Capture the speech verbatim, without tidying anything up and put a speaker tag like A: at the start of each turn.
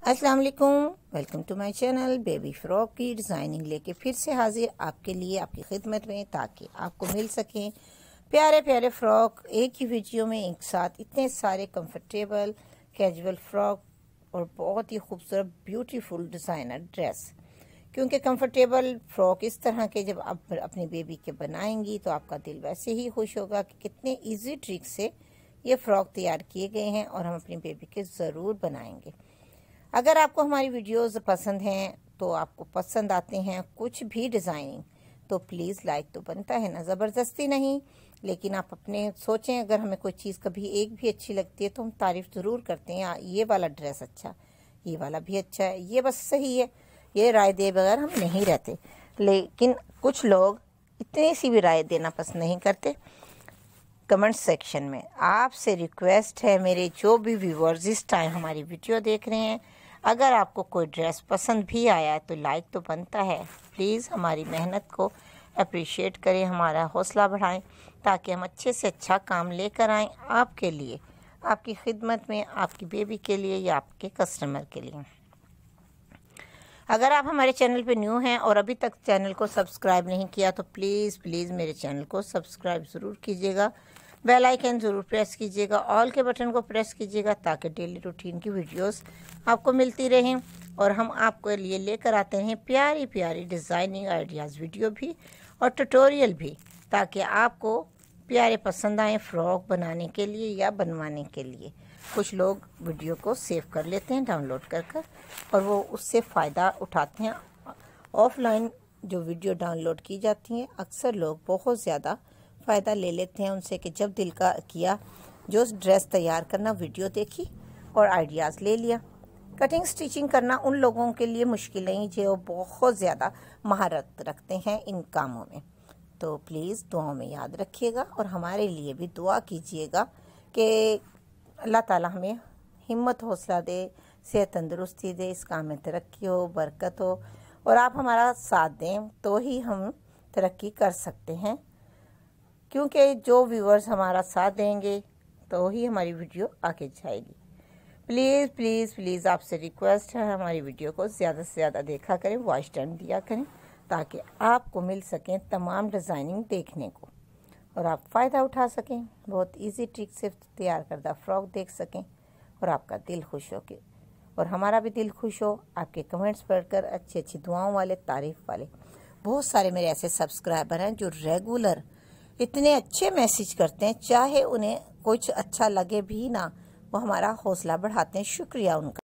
A: अस्सलाम वालेकुम, welcome to my channel. Baby frock की डिज़ाइनिंग लेके फिर से हाजिर आपके लिए, आपकी खिदमत में, ताकि आपको मिल सकें प्यारे प्यारे फ्रॉक एक ही वीडियो में एक साथ। इतने सारे कंफर्टेबल कैजुअल फ्रॉक और बहुत ही खूबसूरत ब्यूटीफुल डिज़ाइनर ड्रेस। क्योंकि कंफर्टेबल फ्रॉक इस तरह के जब आप अपनी बेबी के बनाएंगी तो आपका दिल वैसे ही खुश होगा कि कितने ईजी ट्रिक से ये फ्रॉक तैयार किए गए हैं और हम अपनी बेबी के ज़रूर बनाएंगे। अगर आपको हमारी वीडियोस पसंद हैं, तो आपको पसंद आते हैं कुछ भी डिज़ाइनिंग, तो प्लीज़ लाइक तो बनता है ना, ज़बरदस्ती नहीं, लेकिन आप अपने सोचें। अगर हमें कोई चीज़ कभी एक भी अच्छी लगती है तो हम तारीफ़ ज़रूर करते हैं, ये वाला ड्रेस अच्छा, ये वाला भी अच्छा है, ये बस सही है, ये राय दे बगैर हम नहीं रहते। लेकिन कुछ लोग इतनी सी भी राय देना पसंद नहीं करते। कमेंट सेक्शन में आपसे रिक्वेस्ट है, मेरे जो भी व्यूअर्स इस टाइम हमारी वीडियो देख रहे हैं, अगर आपको कोई ड्रेस पसंद भी आया है तो लाइक तो बनता है। प्लीज़ हमारी मेहनत को अप्रिशिएट करें, हमारा हौसला बढ़ाएं, ताकि हम अच्छे से अच्छा काम लेकर आएँ आपके लिए, आपकी खिदमत में, आपकी बेबी के लिए या आपके कस्टमर के लिए। अगर आप हमारे चैनल पे न्यू हैं और अभी तक चैनल को सब्सक्राइब नहीं किया तो प्लीज़ प्लीज़ मेरे चैनल को सब्सक्राइब ज़रूर कीजिएगा, बेल आइकन ज़रूर प्रेस कीजिएगा, ऑल के बटन को प्रेस कीजिएगा, ताकि डेली रूटीन की वीडियोस आपको मिलती रहें और हम आपको लिए लेकर आते हैं प्यारी प्यारी डिज़ाइनिंग आइडियाज़ वीडियो भी और ट्यूटोरियल भी, ताकि आपको प्यारे पसंद आए फ्रॉक बनाने के लिए या बनवाने के लिए। कुछ लोग वीडियो को सेव कर लेते हैं डाउनलोड कर कर और वो उससे फ़ायदा उठाते हैं। ऑफलाइन जो वीडियो डाउनलोड की जाती हैं, अक्सर लोग बहुत ज़्यादा फ़ायदा ले लेते हैं उनसे, कि जब दिल का किया जो ड्रेस तैयार करना, वीडियो देखी और आइडियाज़ ले लिया। कटिंग स्टिचिंग करना उन लोगों के लिए मुश्किल नहीं जो बहुत ज़्यादा महारत रखते हैं इन कामों में। तो प्लीज़ दुआओं में याद रखिएगा और हमारे लिए भी दुआ कीजिएगा कि अल्लाह ताला हमें हिम्मत हौसला दे, सेहत तंदुरुस्ती दे, इस काम में तरक्की हो, बरकत हो, और आप हमारा साथ दें तो ही हम तरक्की कर सकते हैं। क्योंकि जो व्यूअर्स हमारा साथ देंगे तो ही हमारी वीडियो आगे जाएगी। प्लीज़ प्लीज़ प्लीज़ आपसे रिक्वेस्ट है, हमारी वीडियो को ज़्यादा से ज़्यादा देखा करें, वॉच टाइम दिया करें, ताकि आपको मिल सकें तमाम डिज़ाइनिंग देखने को और आप फ़ायदा उठा सकें, बहुत इजी ट्रिक से तैयार करदा फ्रॉक देख सकें और आपका दिल खुश हो के और हमारा भी दिल खुश हो। आपके कमेंट्स पढ़कर, अच्छी अच्छी दुआओं वाले, तारीफ़ वाले बहुत सारे मेरे ऐसे सब्सक्राइबर हैं जो रेगुलर इतने अच्छे मैसेज करते हैं, चाहे उन्हें कुछ अच्छा लगे भी ना, वो हमारा हौसला बढ़ाते हैं। शुक्रिया उनका।